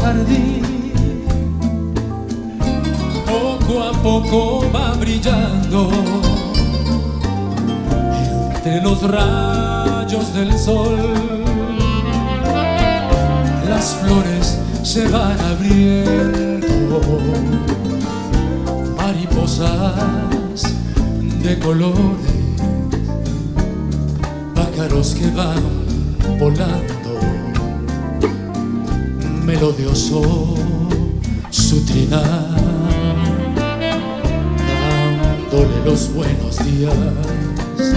jardín poco a poco va brillando entre los rayos del sol. Las flores se van abriendo, mariposas de colores, pájaros que van volando, melodioso su trinar, dándole los buenos días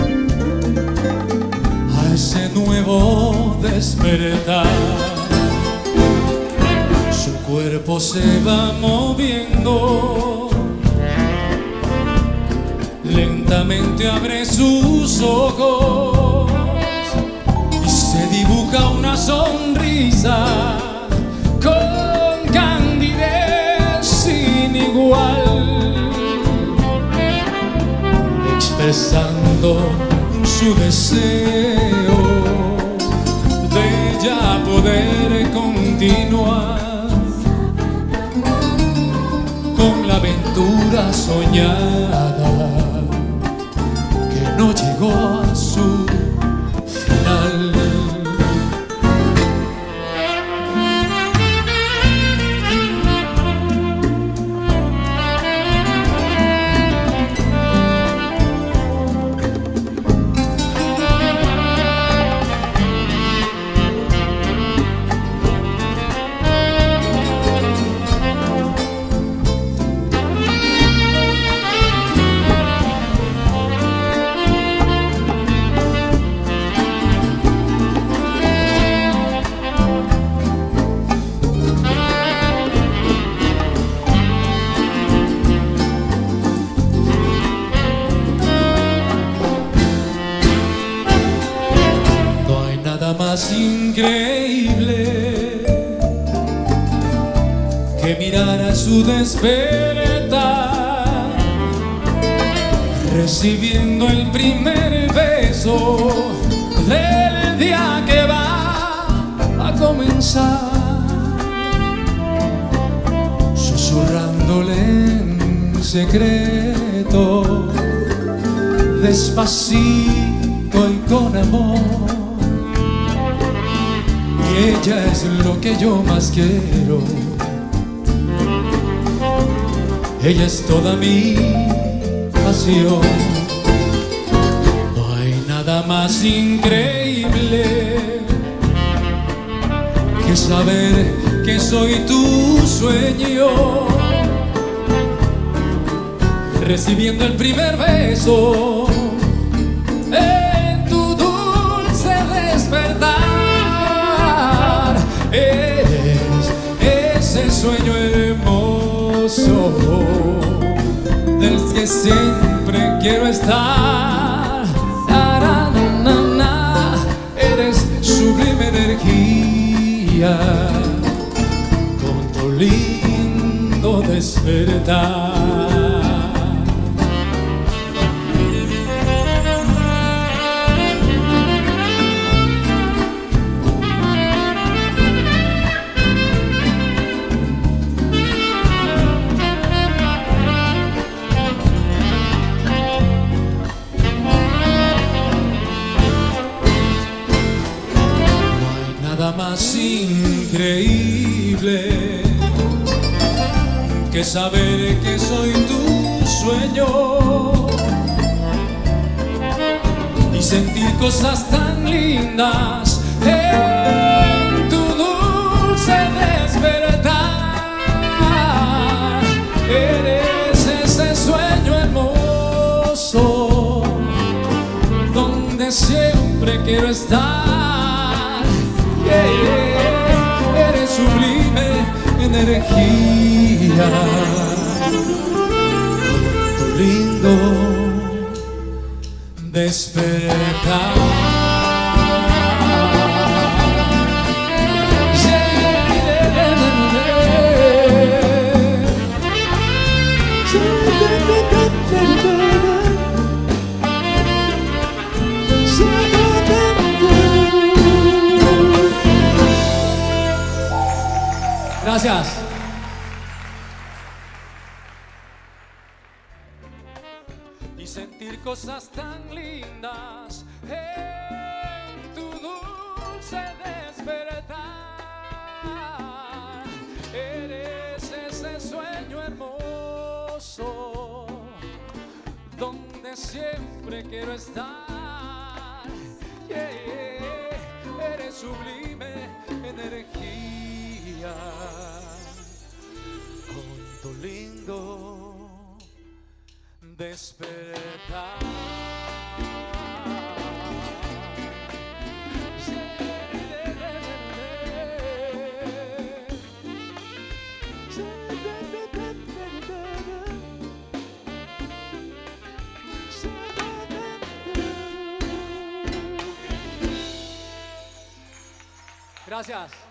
a ese nuevo despertar. Su cuerpo se va moviendo, lentamente abre sus ojos y se dibuja una sonrisa con candidez sin igual, expresando su deseo de ya poder continuar con la aventura soñada que no llegó a su final. Más increíble que mirar a su despertar, recibiendo el primer beso del día que va a comenzar, susurrándole en secreto, despacito y con amor. Ella es lo que yo más quiero, ella es toda mi pasión. No hay nada más increíble que saber que soy tu sueño, recibiendo el primer beso en tu dulce despertar. Eres ese sueño hermoso del que siempre quiero estar. Eres sublime energía con tu lindo despertar. Nada más increíble que saber que soy tu sueño y sentir cosas tan lindas en tu dulce despertar. Eres ese sueño hermoso donde siempre quiero estar. Eres sublime energía, tu lindo despertar. Gracias. Y sentir cosas tan lindas en tu dulce despertar. Eres ese sueño hermoso donde siempre quiero estar. Eres sublime energía con tu lindo despertar. Gracias.